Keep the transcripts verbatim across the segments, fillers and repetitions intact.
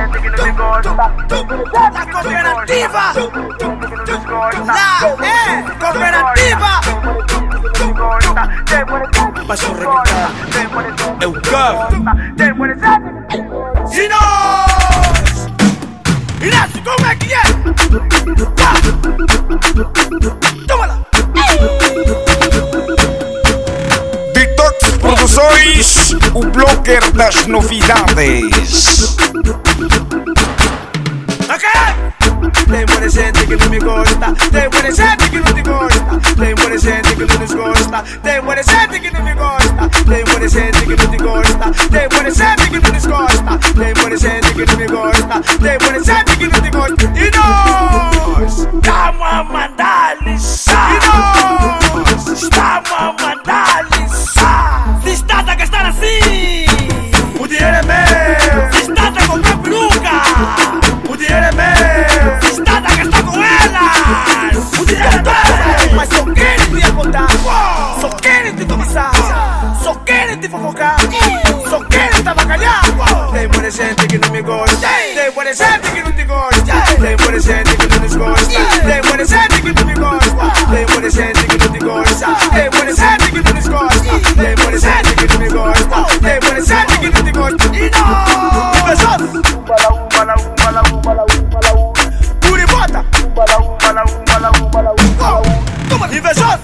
La cooperativa, la eh, cooperativa. Passo requentar, é o carro. E nós, Inácio, como é que é? Toma lá. Detox Produções, o blocker das novidades. Ok? Tem muita gente que não me gosta, tem muita gente que não te gosta, tem muita gente que não nos gosta, tem muita gente que não me gosta, tem muita gente que não te gosta, tem muita gente que não nos gosta, tem muita gente que não me gosta, tem muita gente que não te gosta. E nós estamos a mandar lixar, e nós estamos a mandar lixar. Se estás a gastar assim, o dinheiro é meu. Se estás a comprar peruca, o dinheiro é meu. Se estás a gastar com elas, o dinheiro é meu. Mas só querem te apontar, só querem te cobiçar, só querem te fofocar, só querem te abacalhar. Tem muita gente que não me gosta, tem muita gente que não te gosta, tem muita gente que não nos gosta, tem muita gente que não me gosta, tem muita gente que não te gosta, tem muita gente que não nos gosta, tem muita gente que não me gosta, tem muita gente que não te gosta. E nós, invejosos, Curibota, toma, invejoso.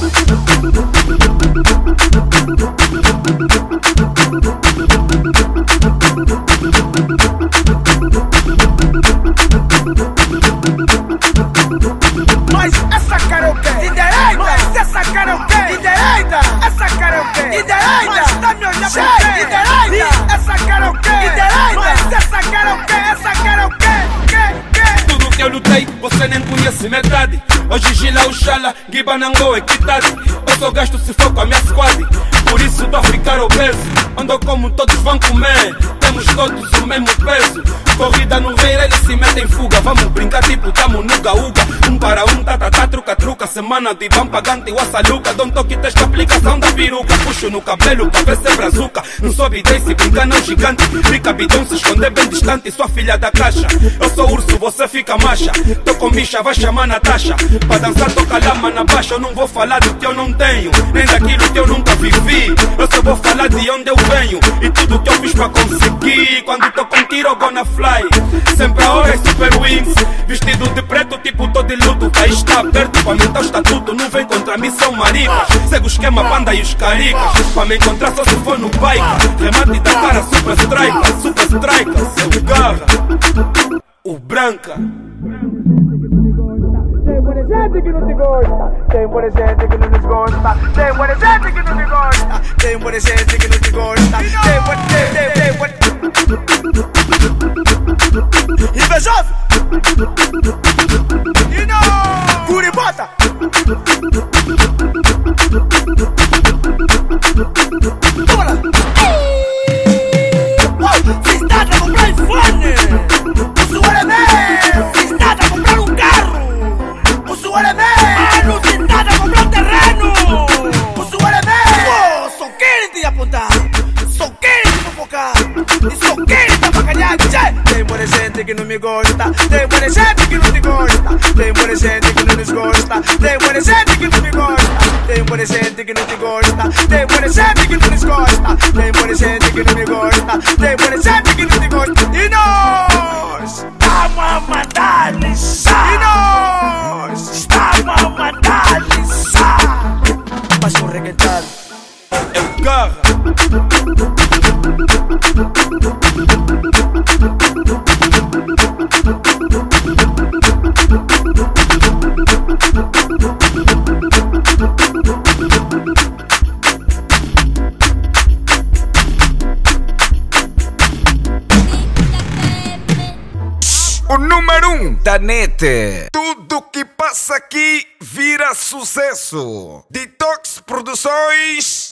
Mas essa cara é o quê? De direita! Mas essa cara é o quê? De direita! Essa cara é o quê? De direita! Mas tá me olhando pra quê? De direita! Essa cara é o quê? De direita! Mas essa cara é o quê? Essa cara é o quê? Que, que? Tudo que eu lutei, você nem conhece metade. Hoje Gila, Uxala, Guiba, Nangô, Equidade. Eu só gasto se for com a minha squad. Por isso tô a ficar obeso. Ando como todos vão comer. Temos todos o mesmo peso. Corrida no reiro, eles se metem em fuga. Vamos brincar tipo tamo no gaúga. Um para um, tá, tá, tá, truca, truca. Semana de vão pagante, o açaluca. Dão toque, testa aplicação da peruca. Puxo no cabelo pra ver se é brazuca. Não sou bidei, se brincar não gigante. Fica bidão, se esconder bem distante. Sua filha da caixa. Eu sou urso, você fica macha. Tô com bicha, vai chamar Natasha. Pra dançar toca lama na baixa. Eu não vou falar do que eu não tenho, nem daquilo que eu nunca vivi. Eu só vou falar de onde eu venho e tudo que eu fiz pra conseguir. Quando tô com tiro eu gonna fly. Sempre a hora é super wings. Vestido de preto tipo tô de luto. Aí está perto pra aumentar o estatuto. Não vem contra mim, são maricas. Segue o esquema, banda e os caricas. Pra me encontrar só se for no bike. Remate da cara, super striker. Super striker, seu garra. O branca. Tem muita gente que não te gosta, tem muita gente que não nos gosta, tem muita gente que não te gosta, tem muita gente que não te gosta, tem muita, tem muita. Invejoso! E não! Curibota! Toma lá! Se está a comprar iPhone, o suor é meu! Se está a comprar um carro, o suor é meu! Mano, se está a comprar um terreno, o suor é meu! Só querem te apontar, só querem te fofocar, e só querem te abacalhar. Tem muita gente que não me gosta, tem muita gente que não te gosta, tem muita gente que não nos gosta, tem muita gente que não me gosta, tem muita gente que não te gosta, tem muita gente que não nos gosta, tem muita gente que não me gosta, tem muita gente que não te gosta. E nós estamos a mandar lixar, e nós estamos a mandar lixar. Passo requentado, É o garra. O número um da net. Tudo que passa aqui vira sucesso. Detox Produções.